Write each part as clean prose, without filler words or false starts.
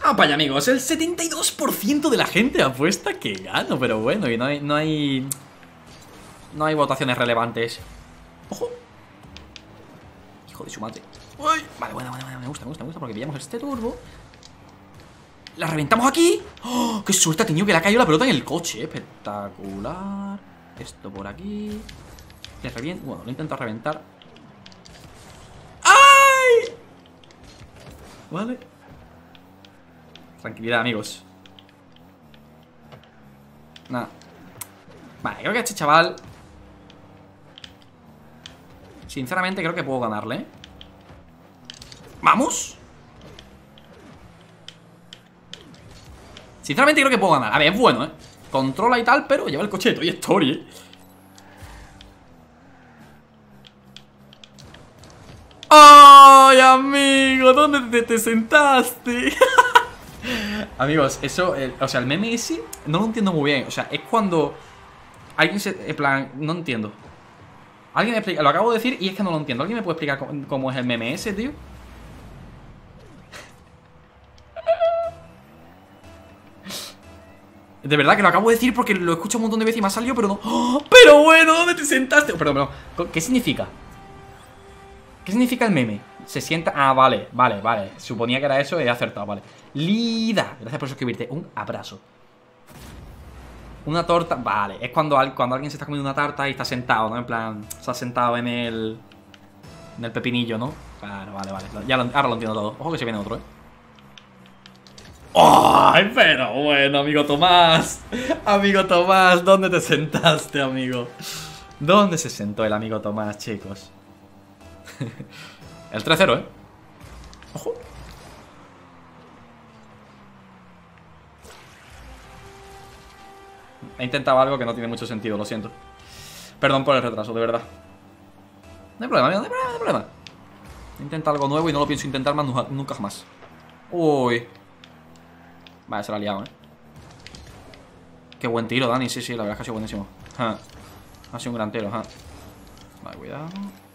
Ah, vaya amigos, el 72% de la gente apuesta que gano. Pero bueno, y no hay votaciones relevantes. ¡Ojo! Hijo de su madre. Uy. Vale, bueno, me gusta porque pillamos este turbo. La reventamos aquí. ¡Oh! ¡Qué suerte ha tenido que le ha caído la pelota en el coche! Espectacular. Esto por aquí. Le reviento. Bueno, lo he intentado reventar. ¡Ay! Vale. Tranquilidad, amigos. Nada. Vale, creo que a este chaval, sinceramente creo que puedo ganarle, ¿eh? ¡Vamos! Sinceramente creo que puedo ganar. A ver, es bueno, ¿eh? Controla y tal, pero lleva el coche de Toy Story, ¿eh? ¡Ay, amigo! ¿Dónde te sentaste? Amigos, eso, o sea, el meme ese no lo entiendo muy bien. O sea, es cuando alguien se... En plan, no entiendo. Alguien me explica, lo acabo de decir y es que no lo entiendo. ¿Alguien me puede explicar cómo es el meme ese, tío? De verdad que lo acabo de decir porque lo escucho un montón de veces y me ha salido, pero no. ¡Oh! Pero bueno, ¿dónde te sentaste? Perdón. ¿Qué significa? ¿Qué significa el meme? Se sienta... Ah, vale. Suponía que era eso y he acertado, vale. Lida, gracias por suscribirte. Un abrazo. Una torta, vale. Es cuando alguien se está comiendo una tarta y está sentado, ¿no? En plan, se ha sentado en el pepinillo, ¿no? Claro, vale. Ahora lo entiendo todo. Ojo que se viene otro, ¿eh? ¡Ay, pero bueno, amigo Tomás! Amigo Tomás, ¿dónde te sentaste, amigo? ¿Dónde se sentó el amigo Tomás, chicos? El 3-0, ¿eh? ¡Ojo! He intentado algo que no tiene mucho sentido, lo siento. Perdón por el retraso, de verdad. No hay problema, amigo, no hay problema. Intenta algo nuevo y no lo pienso intentar más nunca jamás. Uy. Vale, se la ha liado, ¿eh? Qué buen tiro, Dani. Sí, la verdad es que ha sido buenísimo. Ha sido un gran tiro, Vale, cuidado.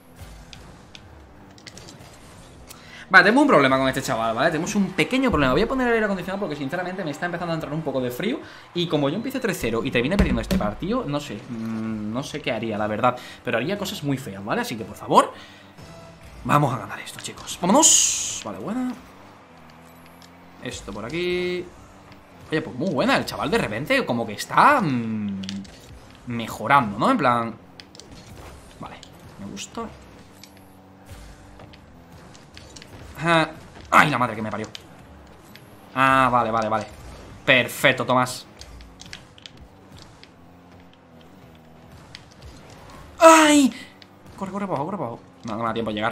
Vale, tenemos un problema con este chaval, ¿vale? Tenemos un pequeño problema. Voy a poner el aire acondicionado porque sinceramente me está empezando a entrar un poco de frío. Y como yo empiece 3-0 y termine perdiendo este partido, no sé. No sé qué haría, la verdad. Pero haría cosas muy feas, ¿vale? Así que, por favor, vamos a ganar esto, chicos. ¡Vámonos! Vale, buena. Esto por aquí. Oye, pues muy buena. El chaval de repente como que está mejorando, ¿no? En plan... Vale, me gusta. ¡Ay, la madre que me parió! Ah, vale. Perfecto, Tomás. ¡Ay! Corre para abajo. No me da tiempo a llegar.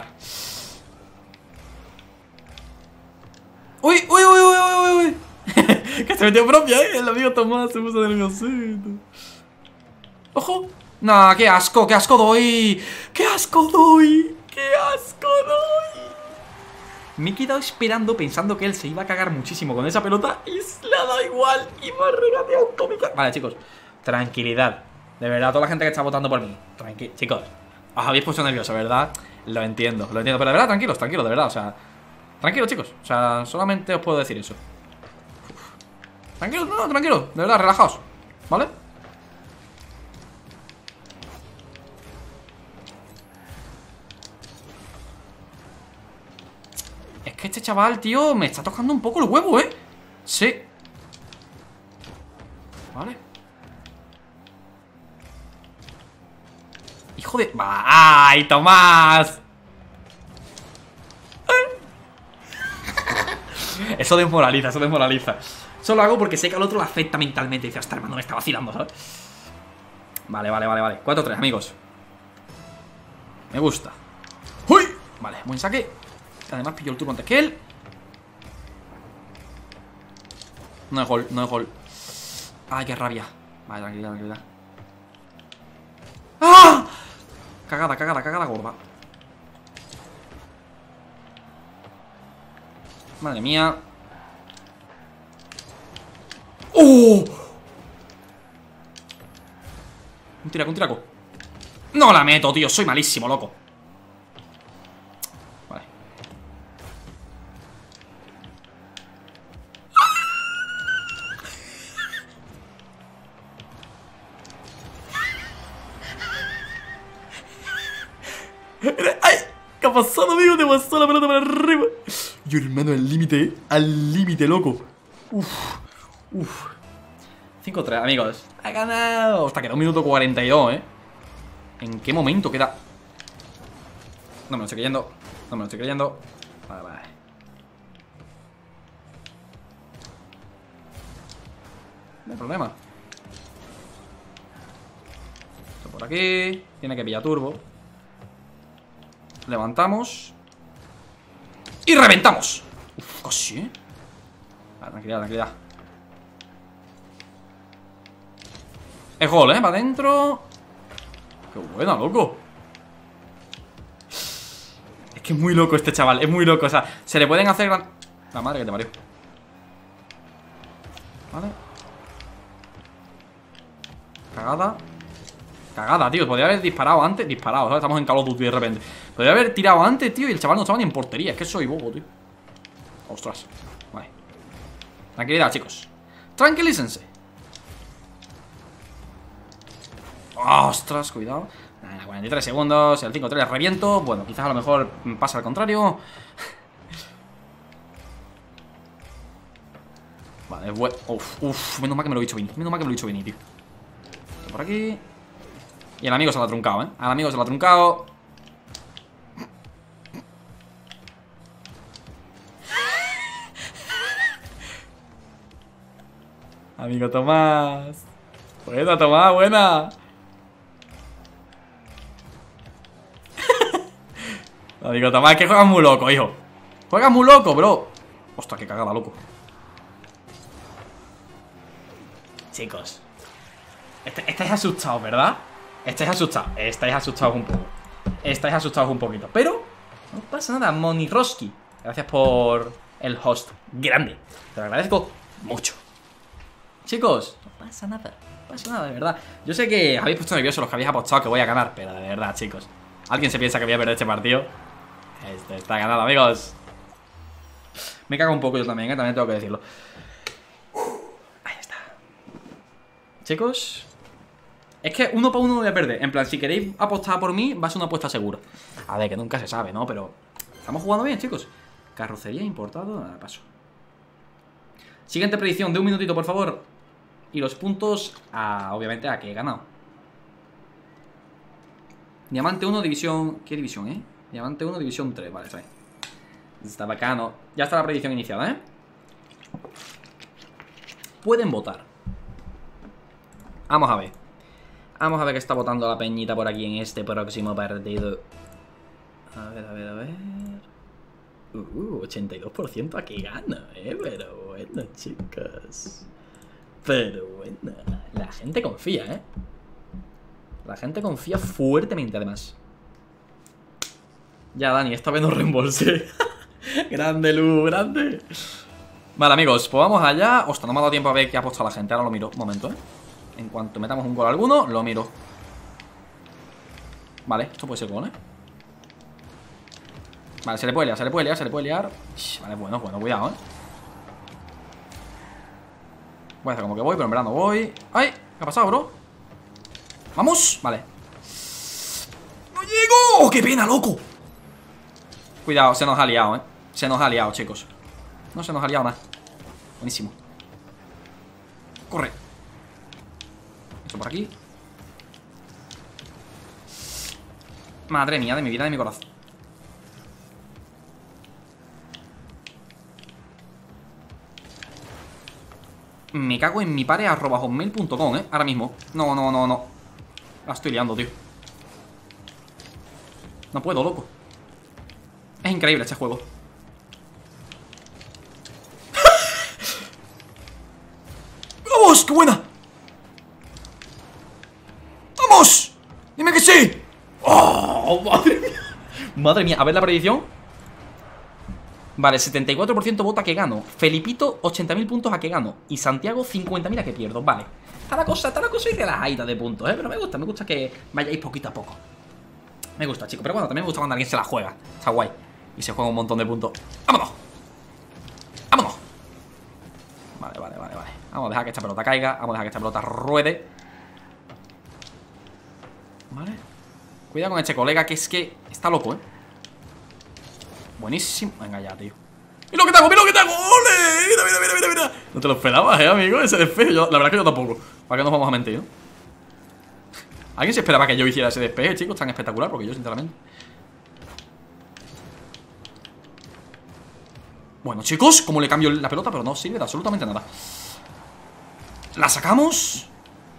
¡Uy! Que se metió propia, ¿eh? El amigo Tomás se puso nerviosito. ¡Ojo! No, qué asco doy. Me he quedado esperando pensando que él se iba a cagar muchísimo con esa pelota y le ha dado igual y me ha regateado cómica. Vale, chicos, tranquilidad. De verdad, toda la gente que está votando por mí, chicos, os habéis puesto nerviosos, ¿verdad? Lo entiendo, pero de verdad, tranquilos, de verdad, o sea, tranquilos, chicos, o sea, solamente os puedo decir eso. Tranquilos, no, tranquilos, de verdad, relajaos, ¿vale? Es que este chaval, tío, me está tocando un poco el huevo, ¿eh? Sí. Vale. Hijo de... ¡Ay, Tomás! Eso desmoraliza. Eso lo hago porque sé que al otro le afecta mentalmente. Dice, hasta hermano, me está vacilando, ¿sabes? Vale. 4-3, amigos. Me gusta. ¡Uy! Vale, buen saque. Además pillo el turno antes que él. No es gol. Ay, qué rabia. Vale, tranquilidad. ¡Ah! Cagada gorda. Madre mía. ¡Oh! Un tiraco. No la meto, tío. Soy malísimo, loco. Vale. ¡Ay! ¿Qué ha pasado, amigo? Te pasó la pelota para arriba. Yo, hermano, al límite, ¿eh? Al límite, loco. Uf. 5-3, amigos. Ha ganado. Hasta queda 1 minuto 42, ¿eh? ¿En qué momento queda? No me lo estoy creyendo. No me lo estoy creyendo. Vale. No hay problema. Esto por aquí. Tiene que pillar turbo. Levantamos. Y reventamos. Uf, casi, ¿eh? Vale, tranquilidad. Es gol, ¿eh? Para adentro. Qué buena, loco. Es que es muy loco este chaval. Es muy loco, o sea, se le pueden hacer La madre que te parió. Vale. Cagada, tío. Podría haber disparado antes. ¿Sabes? Estamos en Call of Duty de repente. Podría haber tirado antes, tío. Y el chaval no estaba ni en portería. Es que soy bobo, tío. Ostras. Vale. Tranquilidad, chicos. Tranquilícense. Ostras, cuidado. 43 segundos. El 5-3 reviento. Bueno, quizás a lo mejor pasa al contrario. Vale, bueno. Menos mal que me lo he dicho bien. Tío. Por aquí. Y el amigo se lo ha truncado, ¿eh? Al amigo se lo ha truncado. Amigo Tomás. Buena, Tomás, buena. Amigo Tomás, que juegas muy loco, hijo. Juegas muy loco, bro. Ostras, qué cagada, loco. Chicos, estáis asustados, ¿verdad? Estáis asustados un poco. Estáis asustados un poquito. Pero no pasa nada, Moniroski. Gracias por el host. Grande. Te lo agradezco mucho. Chicos, no pasa nada, de verdad. Yo sé que habéis puesto nerviosos los que habéis apostado que voy a ganar, pero de verdad, chicos, ¿alguien se piensa que voy a perder este partido? Este está ganado, amigos. Me cago un poco yo también, también tengo que decirlo. Ahí está. Chicos, es que 1 para 1 no voy a perder. En plan, si queréis apostar por mí, va a ser una apuesta segura. A ver, que nunca se sabe, ¿no? Pero estamos jugando bien, chicos. Carrocería importado, nada, paso. Siguiente predicción de 1 minutito, por favor. Y los puntos, obviamente, a que he ganado. Diamante 1, división... ¿Qué división, eh? Diamante 1, división 3, vale, está bien. Está bacano. Ya está la predicción iniciada, ¿eh? Pueden votar. Vamos a ver. Vamos a ver qué está votando la peñita por aquí en este próximo partido. A ver. 82% a que gana, pero bueno, chicos. Pero bueno, la gente confía, ¿eh? La gente confía fuertemente, además. Ya, Dani, esta vez no reembolsé. Grande, Lu, grande. Vale, amigos, pues vamos allá. Ostras, no me ha dado tiempo a ver qué ha apostado la gente. Ahora lo miro, un momento, ¿eh? En cuanto metamos un gol alguno, lo miro. Vale, esto puede ser gol, ¿eh? Vale, se le puede liar. Vale, bueno, cuidado, ¿eh? Voy a hacer como que voy, pero en verdad no voy. ¡Ay! ¿Qué ha pasado, bro? ¡Vamos! Vale. ¡No llego! ¡Oh, qué pena, loco! Cuidado, se nos ha liado, ¿eh? Se nos ha liado, chicos. No se nos ha liado nada. Buenísimo. Corre. Esto por aquí. Madre mía, de mi vida, de mi corazón. Me cago en mi pare @hotmail.com, ahora mismo. No. La estoy liando, tío. No puedo, loco. Es increíble este juego. ¡Vamos! ¡Qué buena! ¡Vamos! ¡Dime que sí! ¡Oh! ¡Madre mía! Madre mía, a ver la predicción. Vale, 74% vota que gano. Felipito, 80.000 puntos a que gano. Y Santiago, 50.000 a que pierdo. Vale. Está la cosa y relajadita de puntos, pero me gusta que vayáis poquito a poco. Me gusta, chicos. Pero bueno, también me gusta cuando alguien se la juega. Está guay. Y se juega un montón de puntos. ¡Vámonos! ¡Vámonos! Vale. Vamos a dejar que esta pelota caiga. Vamos a dejar que esta pelota ruede. Vale. Cuidado con este colega, que es que Está loco, Buenísimo. Venga ya, tío. ¡Mira lo que te hago! ¡Mira lo que te hago! ¡Ole! Mira, mira, mira, mira, mira. No te lo esperabas, amigo, ese despeje. La verdad que yo tampoco. ¿Para qué nos vamos a mentir, no? ¿Alguien se esperaba que yo hiciera ese despeje, chicos? Tan espectacular, porque yo, sinceramente. Bueno, chicos, ¿cómo le cambio la pelota? Pero no sirve de absolutamente nada. La sacamos.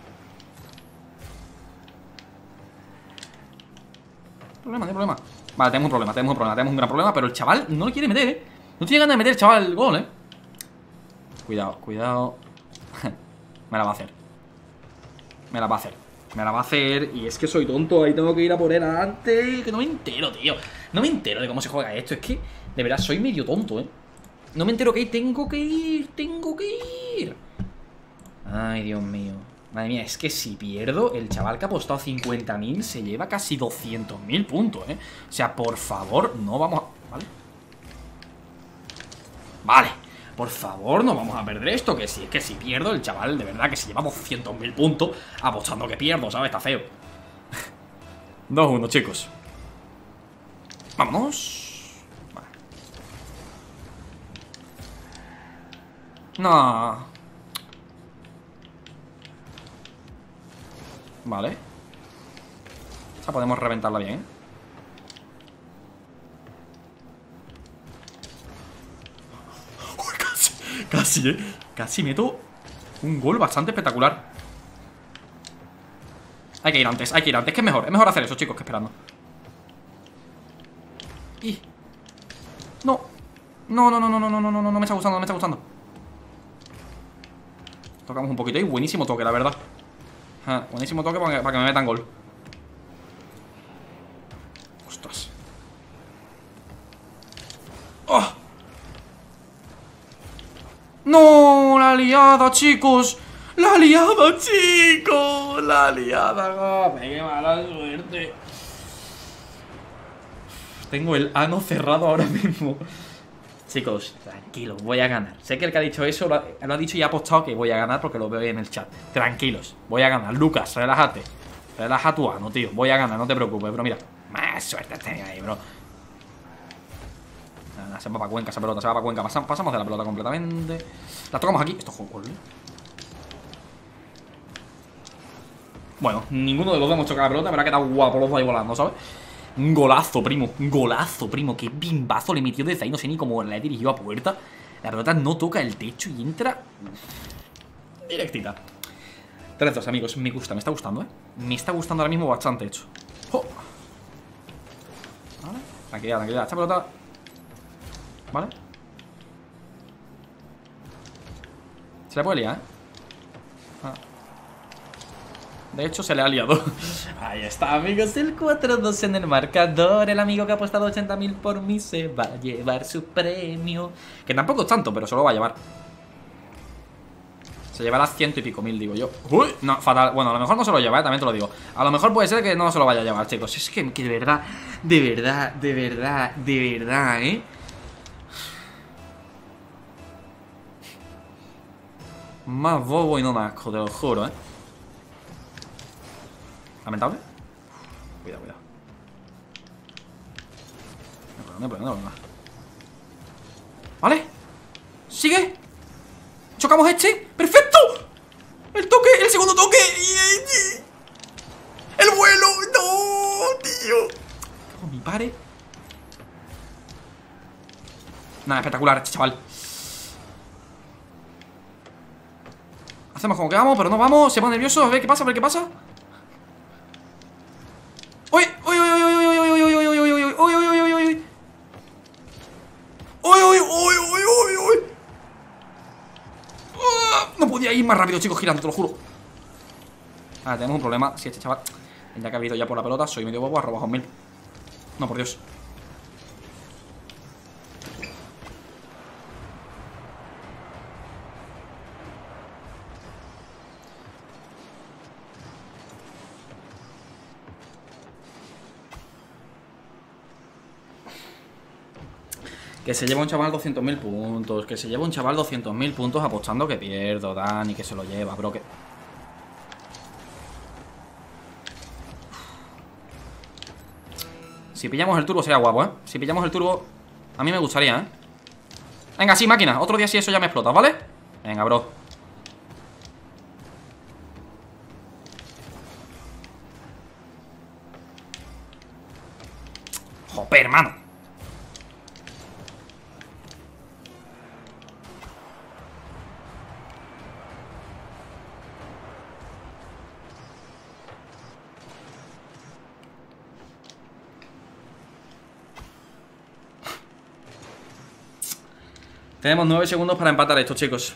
Problema, no hay problema. Vale, tenemos un problema, tenemos un gran problema. Pero el chaval no le quiere meter, No tiene ganas de meter el chaval el gol, Cuidado, cuidado. Me la va a hacer. Me la va a hacer. Me la va a hacer. Y es que soy tonto, ahí tengo que ir a por él antes. Que no me entero, tío. No me entero de cómo se juega esto. Es que, de verdad, soy medio tonto, No me entero que tengo que ir. Tengo que ir. Ay, Dios mío. Madre mía, es que si pierdo, el chaval que ha apostado 50.000 se lleva casi 200.000 puntos, O sea, por favor, no vamos a... ¿Vale? Vale, por favor, no vamos a perder esto. Que si es que si pierdo, el chaval de verdad que se lleva 200.000 puntos apostando que pierdo, ¿sabes? Está feo. 2-1, chicos. Vámonos. Vale. No. Vale. Esta podemos reventarla bien, Uy, casi, Casi meto un gol bastante espectacular. Hay que ir antes, que es mejor hacer eso, chicos, que esperando. Y... No. No, me está gustando, Tocamos un poquito y buenísimo toque, la verdad. Buenísimo toque para que me metan gol. Ostras. ¡Oh! ¡No! ¡La liada, chicos! ¡La liada, chicos! ¡La liada! ¡Qué mala suerte! Tengo el ano cerrado ahora mismo. Chicos, tranquilos, voy a ganar. Sé que el que ha dicho eso lo ha dicho y ha apostado que voy a ganar porque lo veo ahí en el chat. Tranquilos, voy a ganar. Lucas, relájate. Relaja tu ano, tío. Voy a ganar, no te preocupes, pero mira. Más suerte tenía ahí, bro. Nada, se va para Cuenca esa pelota, se va para Cuenca. Pasamos de la pelota completamente. La tocamos aquí. Esto es un gol, Bueno, ninguno de los dos hemos chocado la pelota. Verá que está guapo los dos ahí volando, ¿sabes? Un golazo, primo. Qué bimbazo le metió desde ahí. No sé ni cómo la he dirigido a puerta. La pelota no toca el techo y entra directita. 3-2, amigos. Me gusta, me está gustando, Me está gustando ahora mismo bastante, hecho. ¡Oh! Vale. Tranquilidad. Esta pelota... Vale. Se le puede liar, De hecho, se le ha liado. Ahí está, amigos, el 4-2 en el marcador. El amigo que ha apostado 80.000 por mí se va a llevar su premio. Que tampoco es tanto, pero se lo va a llevar. Se llevará 100 y pico mil, digo yo. Uy, no, fatal. Bueno, a lo mejor no se lo lleva, también te lo digo. A lo mejor puede ser que no se lo vaya a llevar, chicos. Es que de verdad, Más bobo y no más asco, te lo juro, Lamentable. Cuidado. No hay problema. ¿Vale? ¿Sigue? ¿Chocamos este? ¡Perfecto! El toque, el segundo toque. ¡El vuelo! ¡No, tío! Como mi pare. Nada, espectacular este chaval. Hacemos como que vamos, pero no vamos. Se pone nervioso, a ver qué pasa, ¡Uy! No podía ir más rápido, chicos, girando, te lo juro. Tenemos un problema. Si este chaval tendría que haber ido ya por la pelota. Soy medio bobo, ha robado 1000. No, por Dios. Que se lleva un chaval 200.000 puntos. Que se lleva un chaval 200.000 puntos apostando que pierdo, Dani, que se lo lleva, bro, que... Si pillamos el turbo sería guapo, ¿eh? Si pillamos el turbo, a mí me gustaría, ¿eh? Venga, sí, máquina. Otro día sí eso ya me explota, ¿vale? Venga, bro. Joder, hermano. Tenemos 9 segundos para empatar esto, chicos.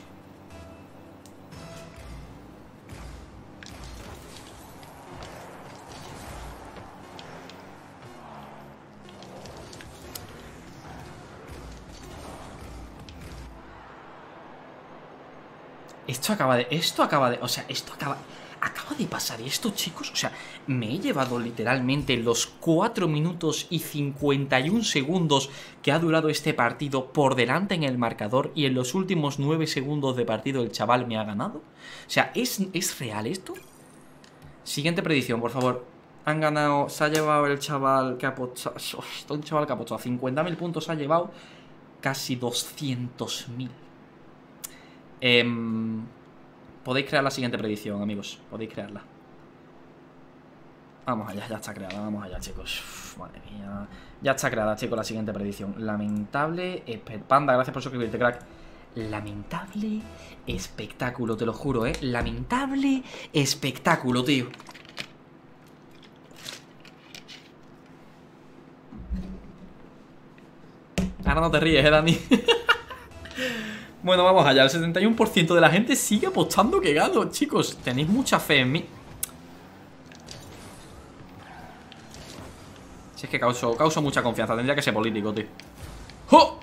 Acaba de pasar esto, chicos. O sea, me he llevado literalmente los 4 minutos y 51 segundos que ha durado este partido por delante en el marcador, y en los últimos 9 segundos de partido el chaval me ha ganado. O sea, ¿es real esto? Siguiente predicción, por favor. Han ganado, se ha llevado el chaval que ha apostado. Un chaval que ha apostado 50.000 puntos, ha llevado casi 200.000. Podéis crear la siguiente predicción, amigos. Podéis crearla. Vamos allá, ya está creada. Vamos allá, chicos. Uf, madre mía. Ya está creada, chicos, la siguiente predicción. Lamentable. Panda, gracias por suscribirte, crack. Lamentable espectáculo, te lo juro, ¿eh? Lamentable espectáculo, tío. Ahora no te ríes, Dani. Bueno, vamos allá. El 71% de la gente sigue apostando que gano. Chicos, tenéis mucha fe en mí. Si es que causo mucha confianza. Tendría que ser político, tío. ¡Oh!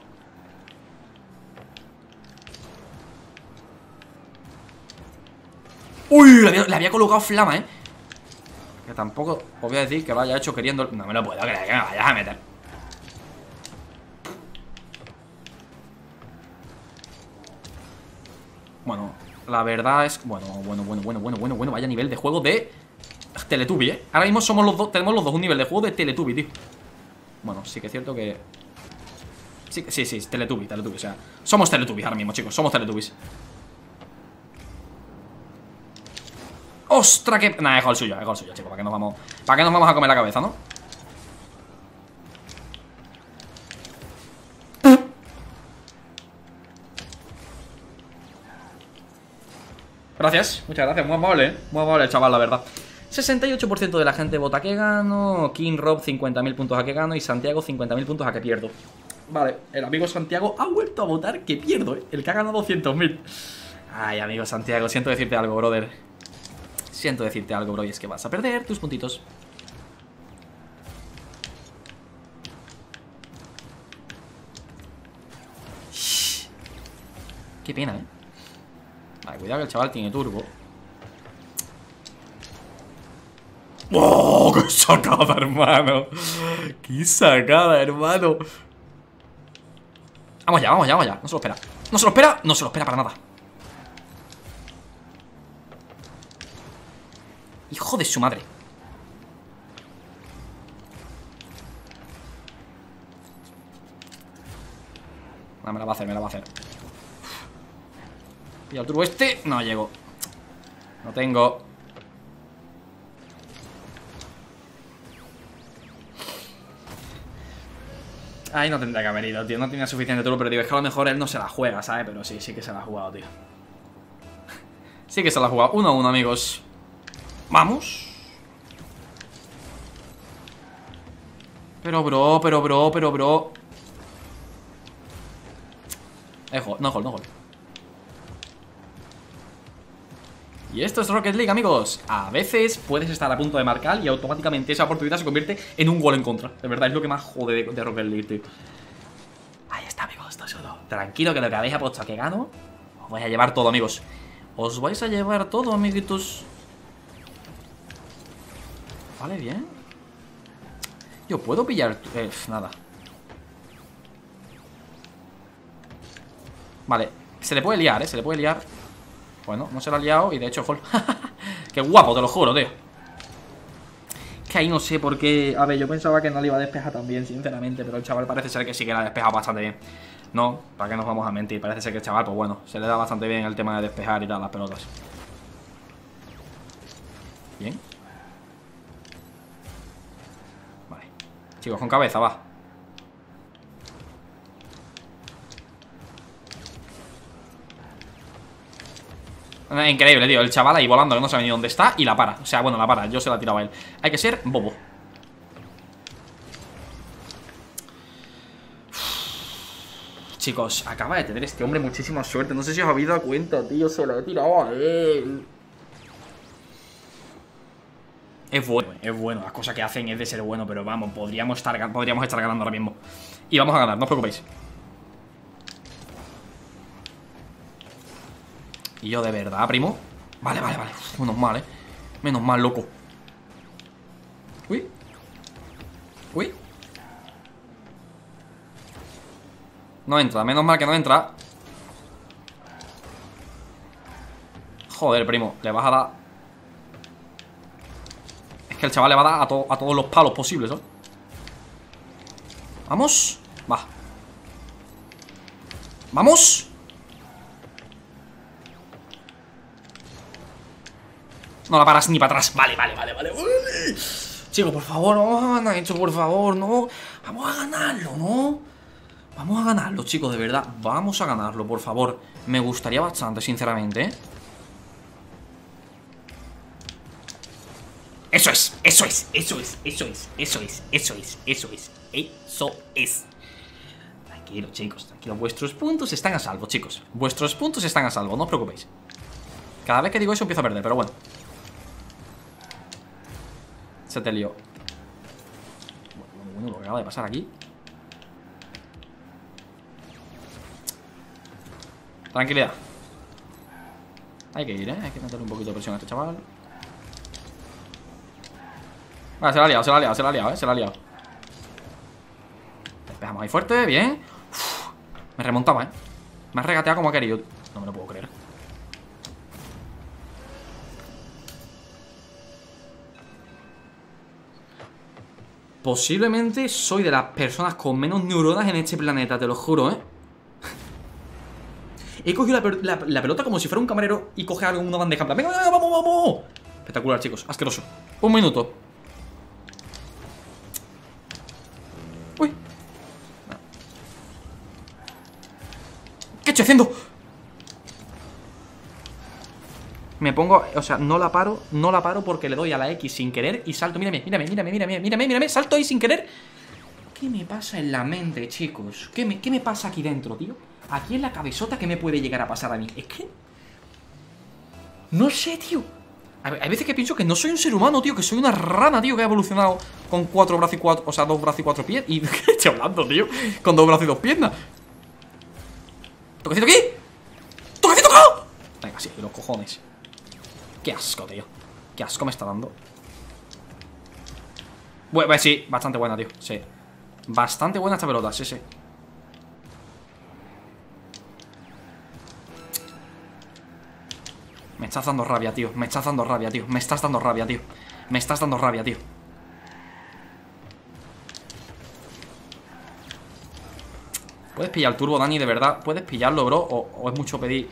¡Uy! Le había colocado flama, ¿eh? Que tampoco os voy a decir que lo haya hecho queriendo. No me lo puedo creer, que me vayas a meter. Bueno, la verdad es... Bueno, vaya nivel de juego de Teletubby, ¿eh? Ahora mismo somos los dos, tenemos los dos un nivel de juego de Teletubby, tío. Bueno, sí que es cierto que... Sí, Teletubby, o sea, somos Teletubbies ahora mismo, chicos, somos Teletubbies. ¡Ostras, que... Nah, he dejado el suyo, chicos, ¿para qué nos vamos a comer la cabeza, no? Gracias, muchas gracias, muy amable el chaval, la verdad. 68% de la gente vota que gano. King Rob 50.000 puntos a que gano. Y Santiago 50.000 puntos a que pierdo. Vale, el amigo Santiago ha vuelto a votar que pierdo, ¿eh? El que ha ganado 200.000. Ay, amigo Santiago, siento decirte algo, brother. Siento decirte algo, bro, y es que vas a perder tus puntitos. Shh. Qué pena, ¿eh? Vale, cuidado que el chaval tiene turbo. ¡Oh! ¡Qué sacada, hermano! ¡Qué sacada, hermano! Vamos ya. No se lo espera. No se lo espera para nada. Hijo de su madre. No, me la va a hacer. Y el turbo este, no llego. No tengo. Ahí no tendría que haber ido, tío. No tenía suficiente turbo, pero digo, es que a lo mejor él no se la juega, ¿sabes? Pero sí que se la ha jugado, tío. Sí que se la ha jugado. 1-1, amigos. Vamos. Pero bro. No gol. Y esto es Rocket League, amigos. A veces puedes estar a punto de marcar y automáticamente esa oportunidad se convierte en un gol en contra. De verdad, es lo que más jode de Rocket League, tío. Ahí está, amigos, esto solo. Tranquilo, que lo que habéis apostado que gano, os vais a llevar todo, amigos. Os vais a llevar todo, amiguitos. Vale, bien. Yo puedo pillar... nada. Vale, se le puede liar, se le puede liar. Bueno, no se lo ha liado y de hecho gol. Qué guapo, te lo juro, tío. Que ahí no sé por qué... A ver, yo pensaba que no le iba a despejar tan bien, sinceramente. Pero el chaval parece ser que sí que la ha despejado bastante bien. No, para qué nos vamos a mentir. Parece ser que el chaval, pues bueno, se le da bastante bien el tema de despejar y tal, las pelotas. Bien. Vale. Chicos, con cabeza, va. Increíble, tío, el chaval ahí volando que no sabe ni dónde está y la para, o sea, bueno, la para, yo se la he tirado a él. Hay que ser bobo. Chicos, acaba de tener este hombre muchísima suerte. No sé si os habéis dado cuenta, tío, se la he tirado a él. Es bueno, las cosas que hacen es de ser bueno. Pero vamos, podríamos estar ganando ahora mismo. Y vamos a ganar, no os preocupéis. Y yo de verdad, primo. Vale. Menos mal, menos mal, loco. Uy. No entra, menos mal que no entra. Joder, primo, le vas a dar. Es que el chaval le va a dar a todos los palos posibles, ¿no? Vamos. Va. Vamos. No la paras ni para atrás. Vale. Chicos, por favor, no vamos a ganar esto, por favor, no. Vamos a ganarlo, ¿no? Vamos a ganarlo, chicos, de verdad. Vamos a ganarlo, por favor. Me gustaría bastante, sinceramente, ¿eh? Eso es. Tranquilo, chicos, tranquilo. Vuestros puntos están a salvo, chicos. Vuestros puntos están a salvo, no os preocupéis. Cada vez que digo eso empiezo a perder, pero bueno. Se te lió. Bueno, lo que acaba de pasar aquí. Tranquilidad. Hay que ir, ¿eh? Hay que meterle un poquito de presión a este chaval. Vale, se la ha liado, se la ha liado. Despejamos ahí fuerte, bien. Uf, me remontaba, me ha regateado como ha querido. No me lo puedo creer. Posiblemente soy de las personas con menos neuronas en este planeta, te lo juro, ¿eh? He cogido la pelota como si fuera un camarero y coge algo en una bandeja. Venga, vamos. Espectacular, chicos, asqueroso. Un minuto. Uy. ¿Qué estoy haciendo? Me pongo, o sea, no la paro porque le doy a la X sin querer y salto. Mírame, salto ahí sin querer. ¿Qué me pasa en la mente, chicos? ¿Qué me pasa aquí dentro, tío? Aquí en la cabezota, ¿qué me puede llegar a pasar a mí? Es que... no sé, tío. Hay veces que pienso que no soy un ser humano, tío. Que soy una rana, tío, que ha evolucionado con 4 brazos y 4... O sea, 2 brazos y 4 pies. ¿Y qué estoy hablando, tío? Con 2 brazos y 2 piernas. ¿Toquecito aquí? ¡Toquecito acá! Venga, sí, los cojones. Qué asco, tío. Qué asco me está dando. Bueno, sí, bastante buena, tío. Sí. Bastante buena esta pelota, sí. Me estás dando rabia, tío. Me estás dando rabia, tío. ¿Puedes pillar el turbo, Dani? De verdad, ¿puedes pillarlo, bro? ¿O es mucho pedir?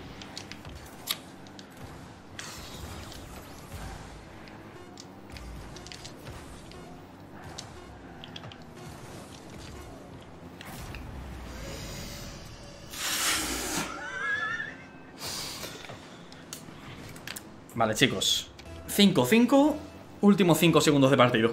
Vale, chicos. 5-5. Últimos 5 segundos de partido.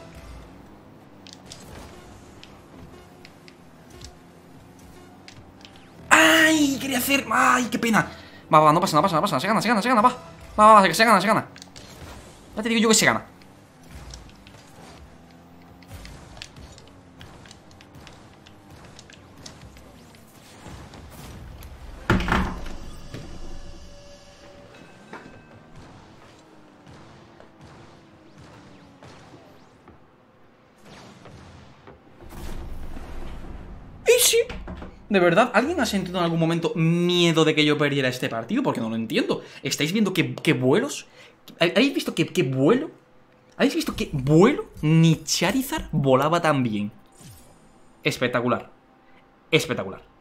¡Ay! Quería hacer... ¡Ay, qué pena! Va, no pasa nada. Se gana, va. Va, que se gana. Ya te digo yo que se gana. ¿Y sí? ¿De verdad? ¿Alguien ha sentido en algún momento miedo de que yo perdiera este partido? Porque no lo entiendo. ¿Estáis viendo qué vuelos? ¿Habéis visto qué vuelo? ¿Habéis visto qué vuelo? Ni Charizard volaba tan bien. Espectacular. Espectacular.